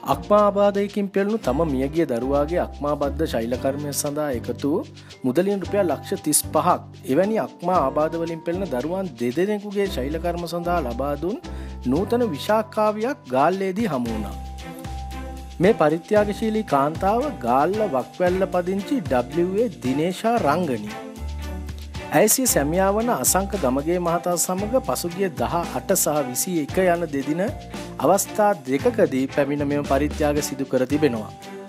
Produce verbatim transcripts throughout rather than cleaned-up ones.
අක්මාබාධයකින් පෙළුණු තම මියගිය දරුවාගේ අක්මාබද්ධ ශෛල කර්මය සඳහා එකතු මුදලින් රුපියල් ලක්ෂ තිස් පහක් එවැනි අක්මා ආබාධ වලින් පෙළෙන දරුවන් දෙදෙනෙකුගේ ශෛල කර්ම සඳහා ලබා දුන් නූතන විශාකාවියක් ගාල්ලේදී හමු වුණා. මේ පරිත්‍යාගශීලී කාන්තාව ගාල්ල වක්වැල්ල පදිංචි ඩබ්ලිව්.ඒ. දිනේෂා රංගනී. ඇයසිය සැමියා වන අසංක ගමගේ මහතා සමග පසුගිය දහ අට සහ විසි එක යන දෙදින අවස්ථා දෙකකදී පැමිණ මෙම පරිත්‍යාග සිදු කර තිබෙනවා.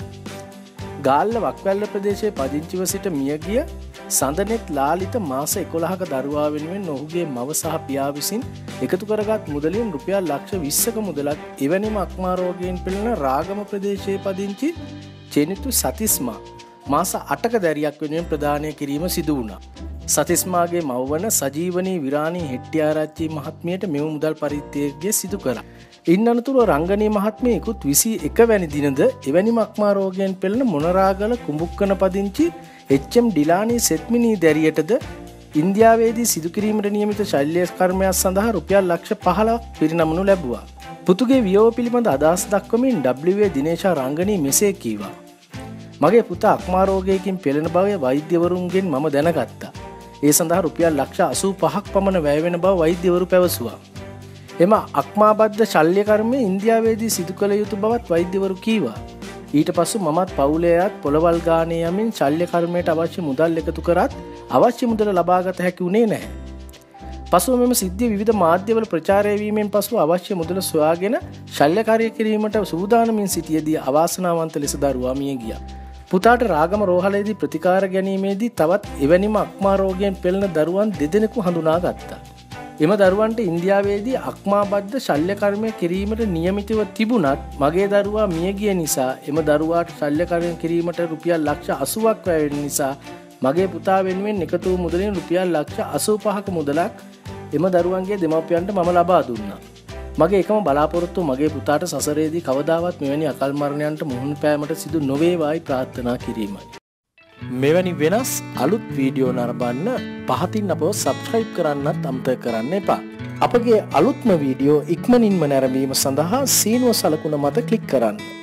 ගාල්ල වක්වැල්ල ප්‍රදේශයේ පදිංචිව සිට මියගිය සඳනෙත් ලාලිත මාස එකොළහක දරුවා වෙනුවෙන් ඔහුගේ මව සහ පියා විසින් එකතු කරගත් මුදලින් රුපියල් ලක්ෂ විස්සක මුදලක් එවැනිම අක්මා රෝගයෙන් පෙළෙන රාගම ප්‍රදේශයේ පදිංචි චෙනිතු සතිස්මා මාස අටක දැරියක් වෙනුවෙන් ප්‍රදානය කිරීම සිදු වුණා. සතිස්මාගේ මව වන සජීවනී විරාණී හෙට්ටිආරච්චි මහත්මියට මෙම මුදල් පරිත්‍යාගය සිදු කළා. ඉන් අනතුරුව රංගනී මහත්මිය ඉකුත් විසි එක වැනි දිනද එවැනිම අක්මා රෝගයෙන් පෙළෙන මොනරාගල කුඹුක්කන පදිංචි එච් එම් ඩිලානී සෙත්මිනී දැරියටද ඉන්දියාවේදී සිදු කිරීමට නියමිත ශල්‍ය කර්මයක් සඳහා රුපියල් ලක්ෂ පහළොවක් පිරිනමනු ලැබුවා. පුතුගේ වියෝව පිළිබඳ අදහස් දක්වමින් ඩබ්ලිව්.ඒ. දිනේෂා රංගනී මෙසේ කීවා. මගේ පුතා අක්මා රෝගයකින් පෙළෙන බව වෛද්‍යවරුන්ගෙන් මම දැනගත්තා. ඒ සඳහා රුපියල් ලක්ෂ අසූ පහක් පමණ වැය වෙන බව වෛද්‍යවරු පැවසුවා. එම අක්මාබද්ධ ශල්‍ය කර්මය ඉන්දියාවේදී සිදු කළ යුතු බවත් වෛද්‍යවරු කීවා. ඊට පසු මමත් පවුලේ අයත් පොළවල් ගානේ යමින් ශල්‍ය කර්මයට අවශ්‍ය මුදල් එකතු කරත් අවශ්‍ය මුදල ලබාගත හැකි වුණේ නැහැ. පසුව මෙම සිද්ධිය විවිධ මාධ්‍යවල ප්‍රචාරය වීමෙන් පසු අවශ්‍ය මුදල සොයාගෙන ශල්‍ය කාර්ය කිරීමට සූදානමින් සිටියේදී අවාසනාවන්ත ලෙස දරුවා මිය ගියා. පුතාට රාගම රෝහලේදී ප්‍රතිකාර ගැනීමේදී තවත් එවැනිම අක්මා රෝගයෙන් පෙළෙන දරුවන් දෙදෙනෙකු හඳුනාගත්තා. එම දරුවන්ට ඉන්දියාවේදී අක්මාබද්ධ ශල්‍ය කර්මය කිරීමට නියමිතව තිබුණත් මගේ දරුවා මිය ගිය නිසා එම දරුවාට ශල්‍ය කර්මය කිරීමට රුපියල් ලක්ෂ අසූවක් වැය වෙන නිසා මගේ පුතා වෙනුවෙන් එකතු වූ මුදලින් රුපියල් ලක්ෂ අසූ පහක මුදලක් එම දරුවන්ගේ දෙමාපියන්ට මම ලබා දුන්නා. මගේ එකම බලාපොරොත්තුව මගේ පුතාට සසරේදී කවදාවත් මෙවැනි අකල් මරණයන්ට මුහුණ පෑමට සිදු නොවේවායි ප්‍රාර්ථනා කිරීමයි. මෙවැනි වෙනස් අලුත් වීඩියෝ නරඹන්න පහතින් අපව සබ්ස්ක්‍රයිබ් කරන්නත් අමතක කරන්න එපා. අපගේ අලුත්ම වීඩියෝ ඉක්මනින්ම නැරඹීම සඳහා සීනුව සලකුණ මත ක්ලික් කරන්න.